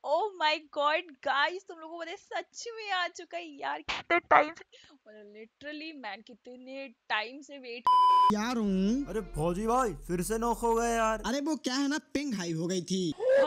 Oh my God guys, तुम लोगों को पता है सच में आ चुका है यार, कितने टाइम से, मतलब लिटरली मैं कितने टाइम से वेट यार हूँ। अरे फौजी भाई फिर से नॉक हो गए यार। अरे वो क्या है ना, पिंग हाई हो गई थी।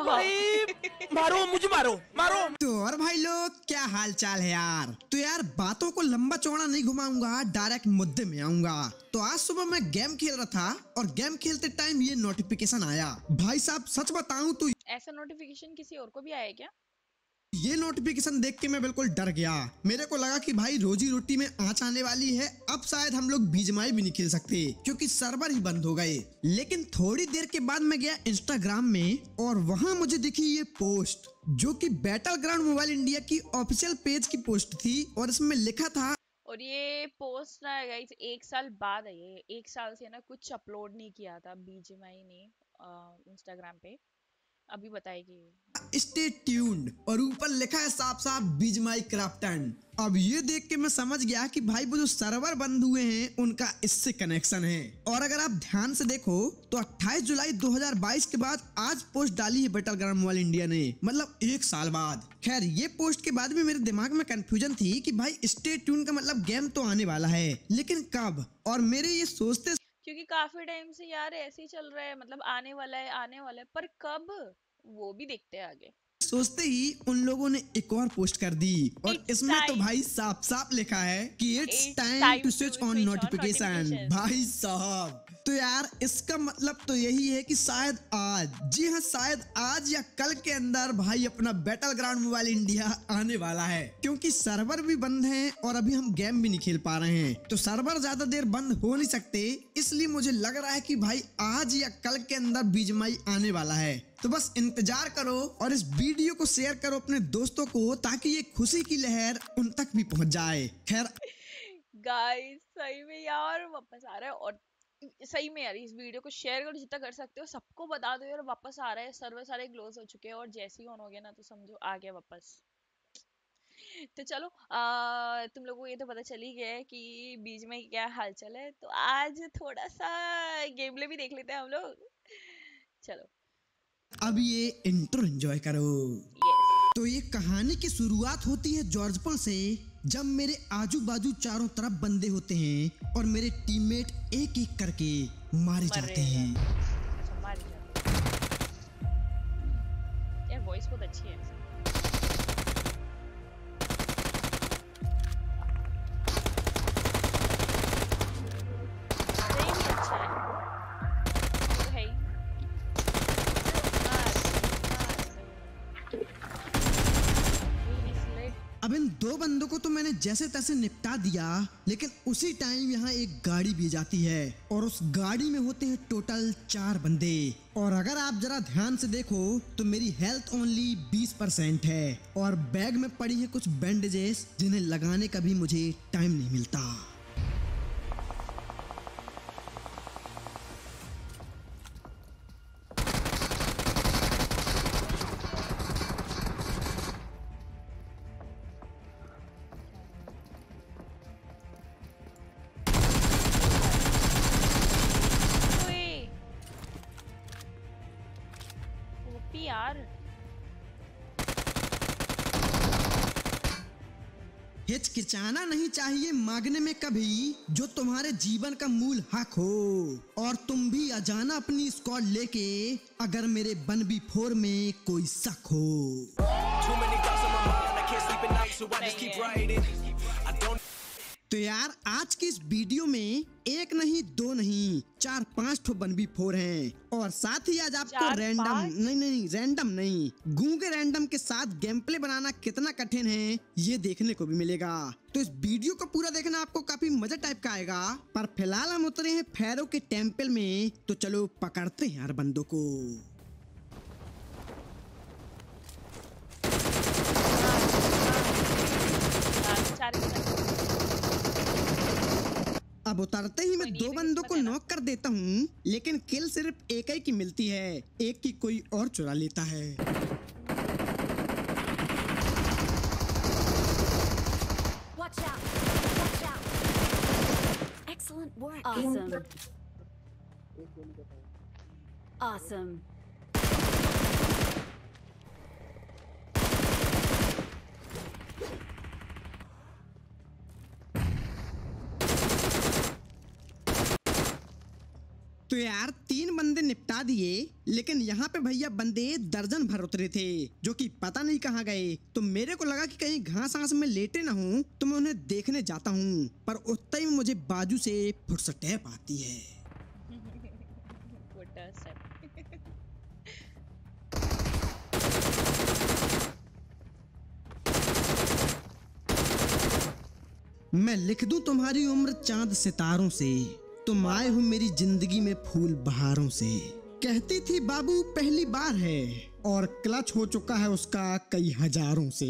भाई मारो मुझे मारो मारो। तो और भाई लोग क्या हाल चाल है यार। तो यार बातों को लंबा चौड़ा नहीं घुमाऊंगा, डायरेक्ट मुद्दे में आऊंगा। तो आज सुबह मैं गेम खेल रहा था और गेम खेलते टाइम ये नोटिफिकेशन आया। भाई साहब सच बताऊं तो ऐसा नोटिफिकेशन किसी और को भी आया क्या? ये नोटिफिकेशन देख के मैं बिल्कुल डर गया। मेरे को लगा कि भाई रोजी रोटी में आंच आने वाली है, अब शायद हम लोग बीजमाई भी नहीं खेल सकते क्योंकि सर्वर ही बंद हो गए। लेकिन थोड़ी देर के बाद मैं गया इंस्टाग्राम में और वहां मुझे दिखी ये पोस्ट, जो कि बैटल ग्राउंड मोबाइल इंडिया की ऑफिशियल पेज की पोस्ट थी और इसमें लिखा था। और ये पोस्ट ना गाइस 1 साल बाद है, ये 1 साल से ना कुछ अपलोड नहीं किया था बीजीएमआई ने इंस्टाग्राम पे, अभी बताएगी। स्टे ट्यून्ड और ऊपर लिखा है साफ साफ बीजमाई क्राफ्टन। अब ये देख के मैं समझ गया कि भाई वो जो सर्वर बंद हुए हैं उनका इससे कनेक्शन है। और अगर आप ध्यान से देखो तो 28 जुलाई 2022 के बाद आज पोस्ट डाली है बैटल ग्राउंड मोबाइल इंडिया ने, मतलब 1 साल बाद। खैर ये पोस्ट के बाद भी मेरे दिमाग में कंफ्यूजन थी कि भाई स्टे ट्यून का मतलब गेम तो आने वाला है, लेकिन कब। और मेरे ये सोचते, क्योंकि काफी टाइम से यार ऐसे ही चल रहा है, मतलब आने वाला है आने वाला है, पर कब वो भी देखते हैं आगे। सोचते ही उन लोगों ने एक और पोस्ट कर दी और It's इसमें तो time. भाई साफ साफ लिखा है कि it's It's time time to to switch on switch on notification. notifications. भाई साहब तो यार इसका मतलब तो यही है कि शायद आज, जी हाँ शायद आज या कल के अंदर भाई अपना बैटल ग्राउंड मोबाइल इंडिया आने वाला है, क्योंकि सर्वर भी बंद है और अभी हम गेम भी नहीं खेल पा रहे हैं। तो सर्वर ज्यादा देर बंद हो नहीं सकते, इसलिए मुझे लग रहा है कि भाई आज या कल के अंदर बीजमाई आने वाला है। तो बस इंतजार करो और इस वीडियो को शेयर करो अपने दोस्तों को, ताकि ये खुशी की लहर उन तक भी पहुंच जाए। खैर गाइस सही में यार वापस आ रहा है, और सही में यार इस वीडियो को शेयर करो जितना कर सकते हो, सबको बता दो यार वापस आ रहा है, सर्वर सारे क्लोज हो चुके हैं और जैसे ही ऑन हो गया ना तो समझो आ गया वापस। तो चलो तुम लोगों को ये तो पता चल ही गया है कि बीच में क्या हालचाल है, तो आज थोड़ा सा गेम प्ले भी देख लेते हैं हम लोग। चलो अब ये इंट्रो एंजॉय करो। यस। तो ये कहानी की शुरुआत होती है जॉर्ज पोल से, जब मेरे आजू बाजू चारों तरफ बंदे होते हैं और मेरे टीममेट एक एक करके मारे जाते हैं। अच्छा मार जाते हैं। यार वॉइस बहुत अच्छी है। सही में अच्छा है। तो है ही। अब इन दो बंदों को तो मैंने जैसे तैसे निपटा दिया, लेकिन उसी टाइम यहाँ एक गाड़ी भी जाती है और उस गाड़ी में होते हैं टोटल 4 बंदे। और अगर आप जरा ध्यान से देखो तो मेरी हेल्थ ओनली 20% है और बैग में पड़ी है कुछ बैंडेजेस जिन्हें लगाने का भी मुझे टाइम नहीं मिलता। यार हिचकिचाना नहीं चाहिए मांगने में कभी, जो तुम्हारे जीवन का मूल हक हो। और तुम भी आ जाना अपनी स्क्वाड लेके, अगर मेरे 1v4 में कोई शक हो। तो यार आज की इस वीडियो में एक नहीं दो नहीं 4-5 ठो 1v4 हैं और साथ ही आज आपको रैंडम नहीं गूंगे रैंडम के साथ गेम प्ले बनाना कितना कठिन है ये देखने को भी मिलेगा। तो इस वीडियो को पूरा देखना, आपको काफी मजा टाइप का आएगा। पर फिलहाल हम उतरे हैं फेरो के टेम्पल में, तो चलो पकड़ते हैं यार बंदों को। अब उतरते ही मैं 2 बंदों को नॉक कर देता हूँ, लेकिन किल सिर्फ एक ही की मिलती है, एक की कोई और चुरा लेता है। Watch out! Watch out! Excellent work. Awesome. Awesome. तो यार 3 बंदे निपटा दिए, लेकिन यहाँ पे भैया बंदे दर्जन भर उतरे थे जो कि पता नहीं कहाँ गए। तो मेरे को लगा कि कहीं घास आस में लेटे ना हूँ, तो मैं उन्हें देखने जाता हूँ, पर उतना ही मुझे बाजू से फुटस्टेप आती है। मैं लिख दूं तुम्हारी उम्र चांद सितारों से, तुम आए हो मेरी जिंदगी में फूल बहारों से। कहती थी बाबू पहली बार है, और क्लच हो चुका है उसका कई हजारों से।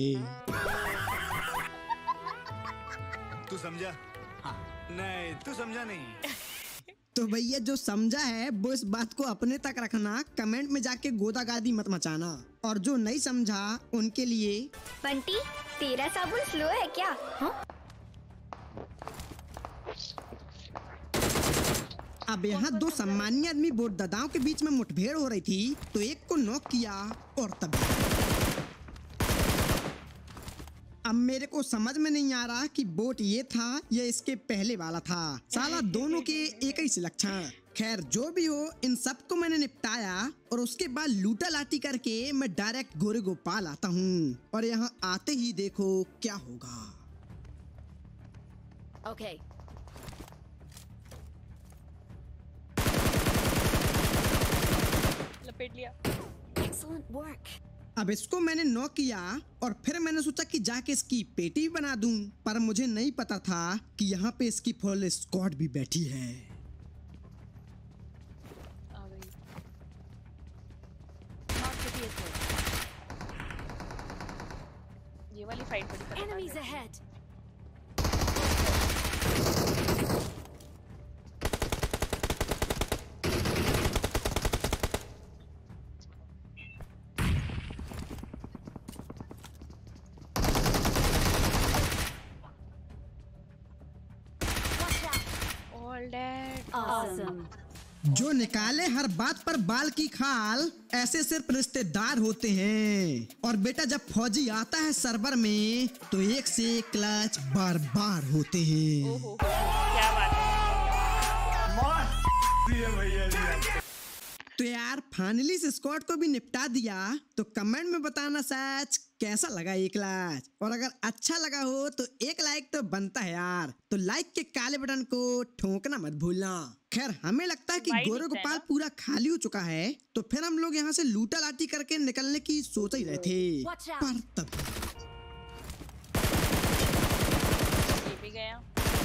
तू समझा? हाँ। नहीं, तू समझा नहीं। तो भैया जो समझा है वो इस बात को अपने तक रखना, कमेंट में जाके गोदागादी मत मचाना, और जो नहीं समझा उनके लिए बंटी तेरा साबुन स्लो है क्या? हाँ? अब यहाँ 2 सम्मानीय आदमी बोटदादाओं के बीच में मुठभेड़ हो रही थी, तो एक को नॉक किया और तब अब मेरे को समझ में नहीं आ रहा कि बोट ये था या इसके पहले वाला था। साला दोनों के एक ही से लक्षण। खैर जो भी हो, इन सबको मैंने निपटाया और उसके बाद लूटा लाठी करके मैं डायरेक्ट गोरे गोपाल आता हूँ, और यहाँ आते ही देखो क्या होगा। Okay. लपेट लिया। Excellent work. अब इसको मैंने नॉक किया और फिर मैंने सोचा कि जाके इसकी पेटी भी बना दूं, पर मुझे नहीं पता था कि यहाँ पे इसकी फुल स्क्वाड भी बैठी है। आ गई। ये वाली फाइट बड़ी खतरनाक Enemies है। ahead. All dead. Awesome. जो निकाले हर बात पर बाल की खाल, ऐसे सिर्फ रिश्तेदार होते हैं। और बेटा जब फौजी आता है सर्वर में, तो एक से एक क्लच बार बार होते हैं। ओहो क्या बात है। तो यार फाइनली इस स्क्वाड को भी निपटा दिया। तो कमेंट में बताना सच कैसा लगा ये क्लच, और अगर अच्छा लगा हो तो एक लाइक तो बनता है यार। तो लाइक के काले बटन को ठोकना मत भूलना। खैर हमें लगता है कि वाइट गोरे दिखता है गोपाल ना? पूरा खाली हो चुका है, तो फिर हम लोग यहाँ से लूटा लाठी करके निकलने की सोच ही रहे थे। Watch out. पर तब ये भी गया।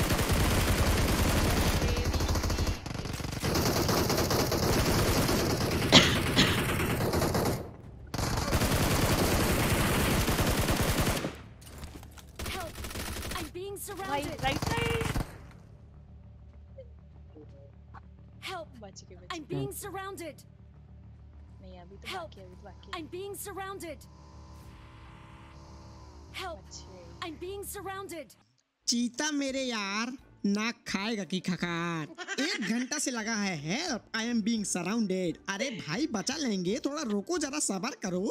Help! I'm being भाई surrounded. Right side. Help! बच गए। I'm being surrounded. नहीं अभी तो Help! बाकी है, अभी तो बाकी है। I'm being surrounded. Help! अच्छे। I'm being surrounded. चीता मेरे यार नाक खाएगा की खकार। 1 घंटा से लगा है help, I am being surrounded. अरे भाई बचा लेंगे, थोड़ा रोको, जरा सब्र करो।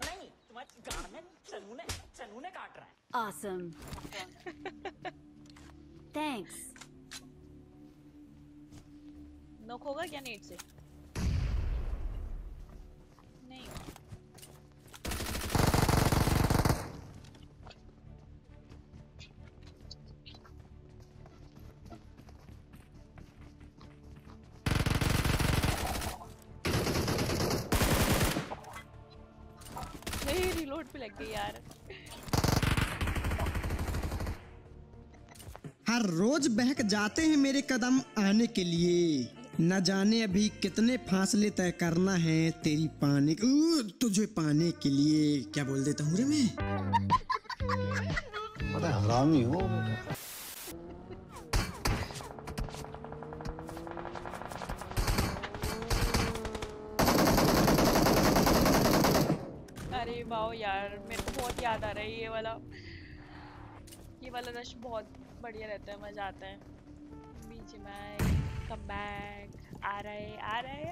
Awesome. Thanks. नॉक होगा क्या नेट से? नहीं हुआ। नहीं रिलोड पे लग गई यार। हर रोज बहक जाते हैं मेरे कदम आने के लिए, न जाने अभी कितने फासले तय करना है तेरी पाने तुझे पाने के लिए। क्या बोल देता हूँ रे मैं। बड़ा हरामी हो बेटा। अरे वाओ यार, मेरे को बहुत याद आ रहा है ये वाला रश बहुत बढ़िया रहता है, मजा आता है। बीच में कम बैक आ रहे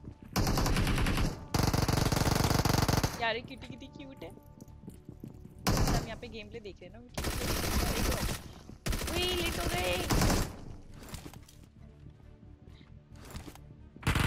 यार, ये किटी किटी क्यूट है। हम यहाँ पे गेम प्ले देख रहे हैं ना। वही लेट हो गए।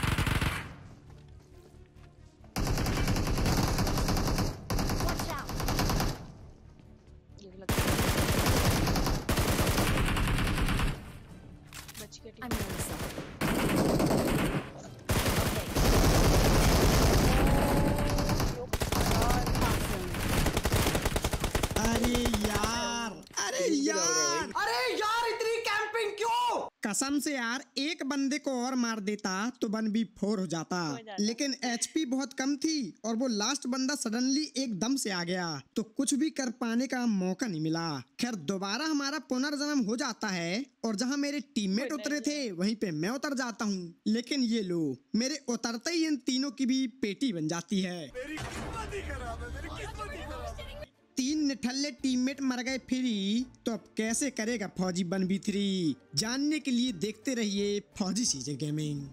कसम से यार, एक बंदे को और मार देता तो 1v4 हो जाता, लेकिन एचपी बहुत कम थी और वो लास्ट बंदा सडनली एकदम से आ गया तो कुछ भी कर पाने का मौका नहीं मिला। खैर दोबारा हमारा पुनर्जन्म हो जाता है और जहाँ मेरे टीममेट उतरे थे वहीं पे मैं उतर जाता हूँ, लेकिन ये लो मेरे उतरते ही इन तीनों की भी पेटी बन जाती है। मेरी किस्मत ही खराब है, मेरी किस्मत ही खराब है। 3 निठल्ले टीममेट मर गए फ्री, तो अब कैसे करेगा फौजी 1v3? जानने के लिए देखते रहिए फौजी सीजे गेमिंग।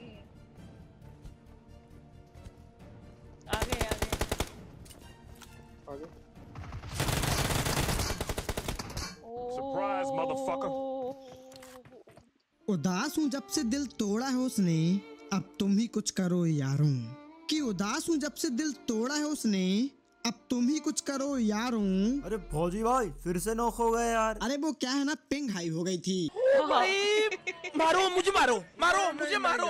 आगे आगे Surprise, motherfucker. उदास हूँ जब से दिल तोड़ा है उसने, अब तुम ही कुछ करो यारों। कि उदास हूँ जब से दिल तोड़ा है उसने, अब तुम ही कुछ करो यारों। अरे फौजी भाई फिर से नॉक हो गए यार। अरे वो क्या है ना, पिंग हाई हो गई थी। मारो मुझे मारो, मारो मुझे मारो।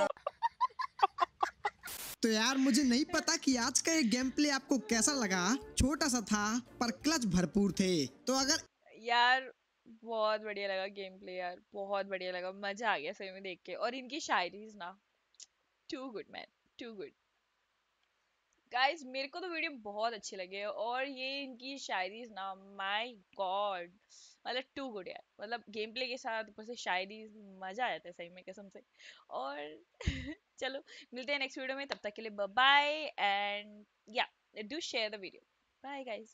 तो यार मुझे नहीं पता कि आज का ये गेम प्ले आपको कैसा लगा। छोटा सा था पर क्लच भरपूर थे। तो अगर यार बहुत बढ़िया लगा गेम प्ले यार, बहुत बढ़िया लगा, मजा आ गया सही में देख के। और इनकी शायरीज ना, too good man, too good guys. मेरे को तो वीडियो बहुत अच्छे लगे और ये इनकी शायरीज ना, माय गॉड, मतलब टू गुड यार। मतलब गेम प्ले के साथ ऊपर से शायरी, मजा आ जाता है सही में कसम से। और चलो मिलते हैं नेक्स्ट वीडियो में, तब तक के लिए bye bye and yeah do share the video. Bye guys.